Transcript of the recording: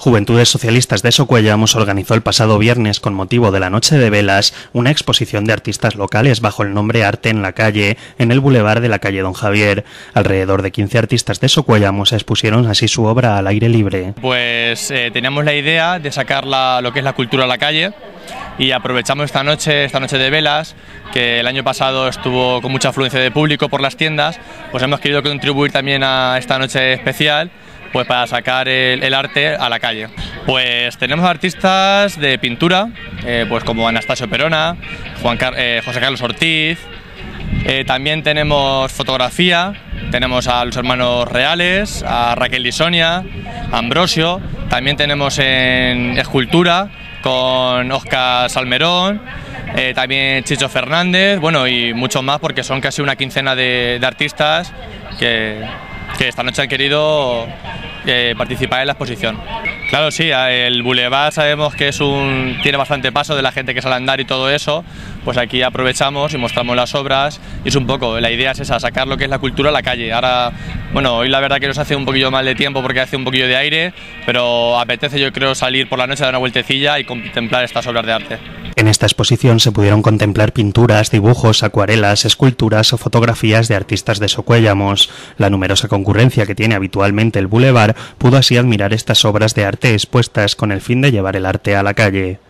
Juventudes Socialistas de Socuéllamos organizó el pasado viernes, con motivo de la Noche de Velas, una exposición de artistas locales bajo el nombre Arte en la Calle, en el bulevar de la calle Don Javier. Alrededor de 15 artistas de Socuéllamos expusieron así su obra al aire libre. Pues teníamos la idea de sacar lo que es la cultura a la calle, y aprovechamos esta noche de velas, que el año pasado estuvo con mucha afluencia de público por las tiendas. Pues hemos querido contribuir también a esta noche especial, pues para sacar el arte a la calle. Pues tenemos artistas de pintura, pues como Anastasio Perona, José Carlos Ortiz. También tenemos fotografía, tenemos a los hermanos Reales, a Raquel y Sonia, a Ambrosio. También tenemos en escultura con Óscar Salmerón, también Chicho Fernández, bueno, y muchos más, porque son casi una quincena de artistas que esta noche han querido participar en la exposición. Claro, sí, el Boulevard sabemos que tiene bastante paso de la gente que sale a andar y todo eso. Pues aquí aprovechamos y mostramos las obras, y es un poco, la idea es esa, sacar lo que es la cultura a la calle. Ahora, bueno, hoy la verdad que nos hace un poquillo mal de tiempo porque hace un poquillo de aire, pero apetece, yo creo, salir por la noche, dar una vueltecilla y contemplar estas obras de arte. En esta exposición se pudieron contemplar pinturas, dibujos, acuarelas, esculturas o fotografías de artistas de Socuéllamos. La numerosa concurrencia que tiene habitualmente el Boulevard pudo así admirar estas obras de arte expuestas con el fin de llevar el arte a la calle.